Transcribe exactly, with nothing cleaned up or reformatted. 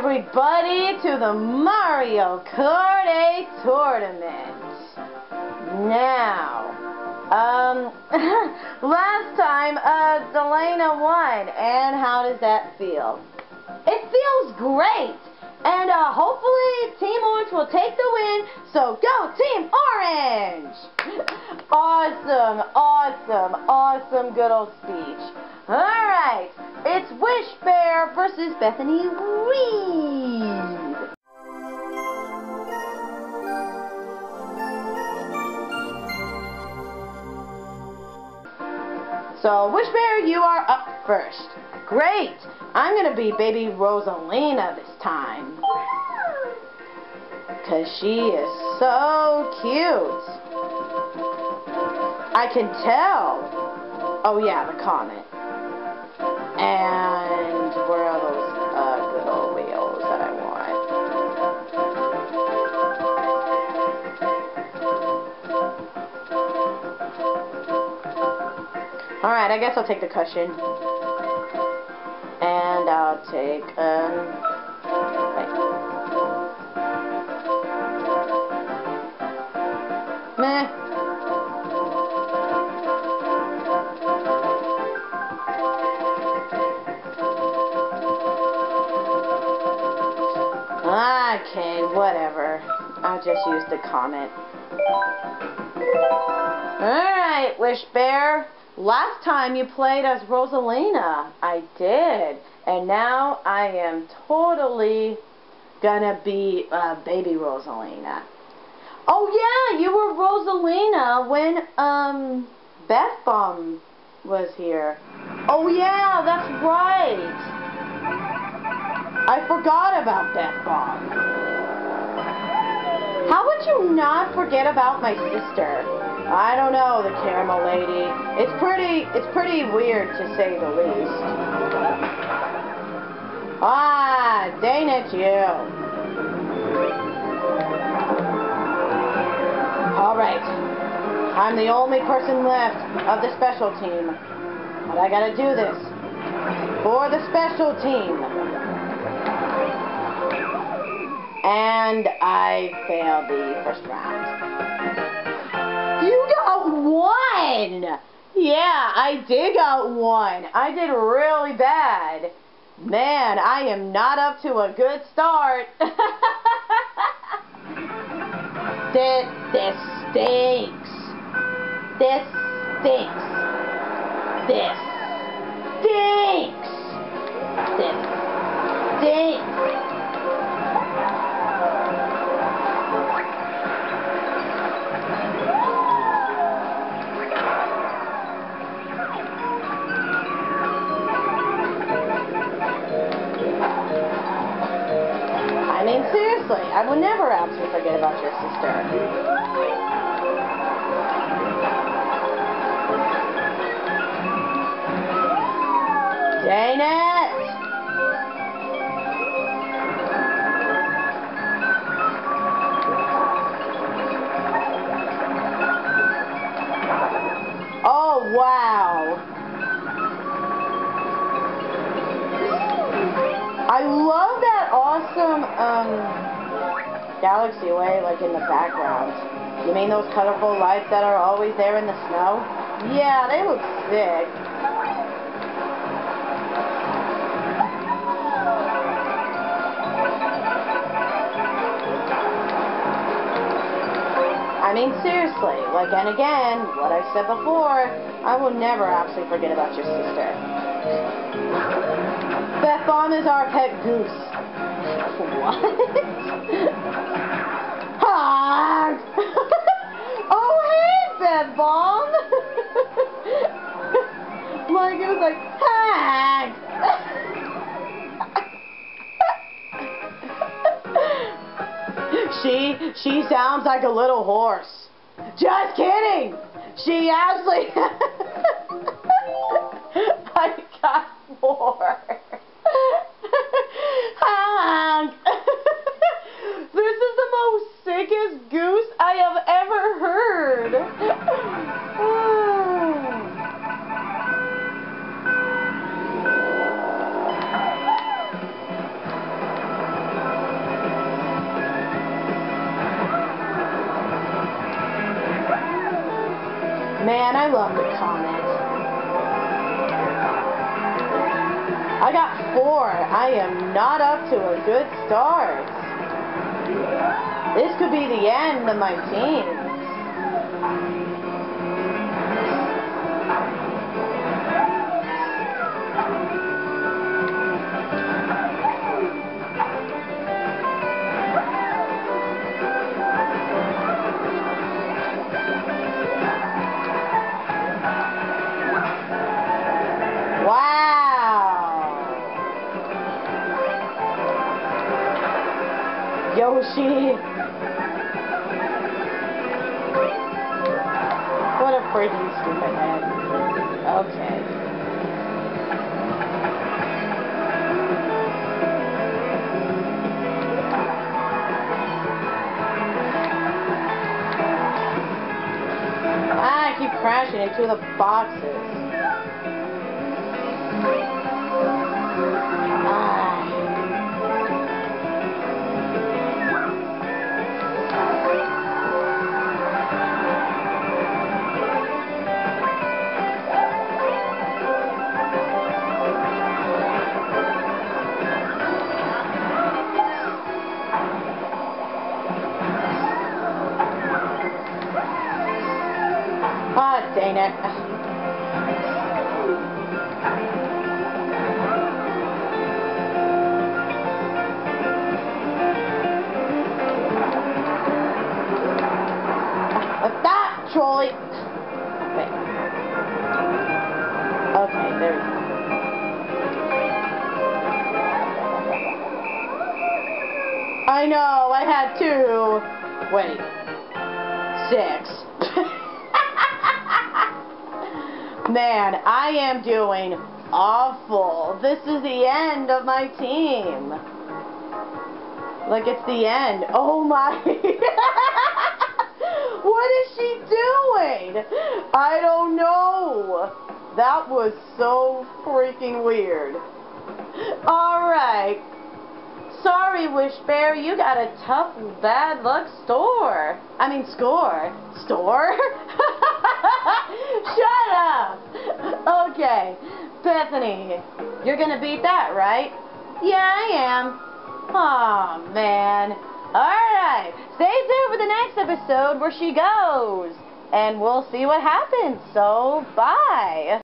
everybody to the Mario Kart eight tournament. Now, um, last time, uh, Delana won, and how does that feel? It feels great, and, uh, hopefully Team Orange will take the win, so go Team Orange! Awesome, awesome, awesome good old speech. Alright, it's Wish Bear versus Bethany Reed. So, Wish Bear, you are up first. Great! I'm gonna be baby Rosalina this time. Cause she is so cute. I can tell. Oh yeah, the comet. And where are those uh, good old wheels that I want? Alright, I guess I'll take the cushion. And I'll take, um... wait. Meh. Okay, whatever. I'll just use the comet. Alright, Wish Bear. Last time you played as Rosalina. I did. And now I am totally gonna be uh, baby Rosalina. Oh yeah, you were Rosalina when um Beth Bomb was here. Oh yeah, that's right. I forgot about Beth Bomb. How would you not forget about my sister? I don't know, the Caramel Lady. It's pretty, it's pretty weird to say the least. Ah, dang it, you. Alright. I'm the only person left of the special team. But I gotta do this. For the special team. And I failed the first round. You got one! Yeah, I did got one. I did really bad. Man, I am not up to a good start. this, this stinks. This stinks. This stinks. This stinks. I mean, seriously, I would never actually forget about your sister. Dang it! Oh, wow. I love that awesome um, Galaxy Way, like in the background. You mean those colorful lights that are always there in the snow? Yeah, they look sick. I mean, seriously, like, and again, what I said before, I will never actually forget about your sister. Beth Bomb is our pet goose. What? Honk! Oh, hey, Beth Bomb! My goose like, honk! She, she sounds like a little horse. Just kidding! She actually... I got more. Honk! This is the most sickest goose I have ever heard. love the comment. I got four. I am not up to a good start. This could be the end of my team. Yoshi! What a freaking stupid head. Okay. Ah, I keep crashing into the boxes. Ah, dang it. That trolley. Wait. Okay, there we go. I know, I had two. Wait. Six. Man, I am doing awful. This is the end of my team. Like, it's the end. Oh my. What is she doing? I don't know. That was so freaking weird. Alright. Sorry, Wish Bear, you got a tough, bad luck store. I mean, score. Store? Shut up! Okay, Bethany, you're gonna beat that, right? Yeah, I am. Aw, man. Alright, stay tuned for the next episode where she goes. And we'll see what happens, so bye.